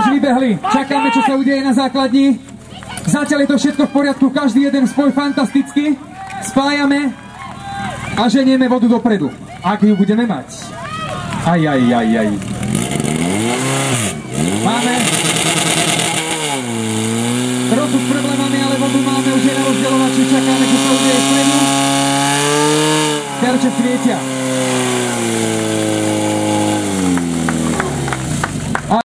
už vybehli. Čakáme, čo sa udeje na základni. Zatiaľ je to všetko v poriadku, každý jeden spoj fantasticky. Spájame a ženieme vodu dopredu, ak ju budeme mať. Aj. Máme trochu s problémami, ale vodu máme už je na rozdeľovači. Čakáme, čo sa udeje vpredu. Terče svietia.